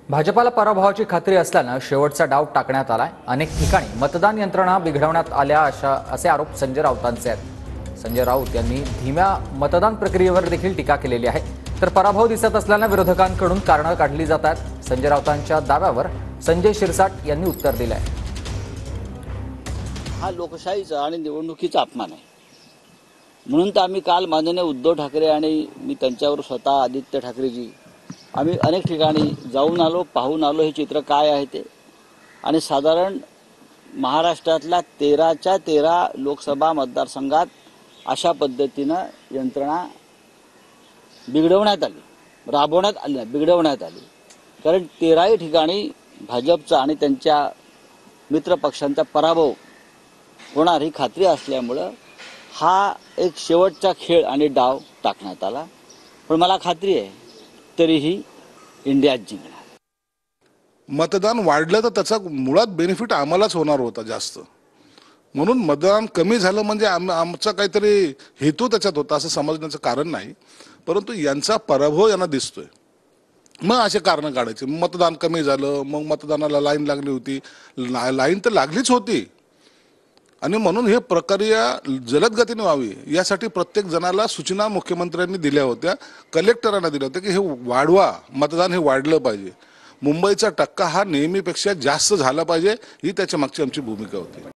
भाजपाला पराभवाची खात्री असल्यानं शेवटचा डाव टाकण्यात आलाय। अनेक ठिकाणी मतदान यंत्रणा बिघडवण्यात आल्या असे आरोप संजय राऊतांचे आहेत। संजय राऊत यांनी धीम्या मतदान प्रक्रियेवर देखील टीका केलेली आहे। तर पराभव दिसत असल्यानं विरोधकांकडून कारणं काढली जात आहेत। संजय राऊतांच्या दाव्यावर संजय शिरसाट यांनी उत्तर दिलंय। हा लोकशाहीचा आणि निवडणुकीचा अपमान आहे, म्हणून तर आम्ही काल माननीय उद्धव ठाकरे आणि मी त्यांच्यावर स्वतः आदित्य ठाकरेजी आम्ही अनेक ठिकाणी जाऊन आलो, पाहून आलो हे चित्र काय आहे ते। आणि साधारण महाराष्ट्रातल्या 13च्या 13 लोकसभा मतदारसंघात अशा पद्धतीनं यंत्रणा बिघडवण्यात आली, राबवण्यात आली, बिघडवण्यात आली। कारण 13ही ठिकाणी भाजपचा आणि त्यांच्या मित्रपक्षांचा पराभव होणार ही खात्री असल्यामुळं हा एक शेवटचा खेळ आणि डाव टाकण्यात आला। पण मला खात्री आहे तरीही इंडिया जिंकणार। मतदान वाढलं तर त्याचा मुळात बेनिफिट आम्हालाच होणार होता जास्त, म्हणून मतदान कमी झालं म्हणजे आमचा काहीतरी हेतू त्याच्यात होता असं समजण्याचं कारण नाही। परंतु यांचा पराभव यांना दिसतोय, मग असे कारण काढायचे। मतदान कमी झालं, मग मतदानाला लाईन लागली होती, लाईन तर लागलीच होती। आणि म्हणून हे प्रक्रिया जलद गतीने व्हावी यासाठी प्रत्येक जणाला सूचना मुख्यमंत्र्यांनी दिल्या होत्या, कलेक्टरांना दिल्या होत्या की हे वाढवा, मतदान हे वाढलं पाहिजे। मुंबईचा टक्का हा नेहमीपेक्षा जास्त झाला पाहिजे ही त्याच्या मागची आमची भूमिका होती।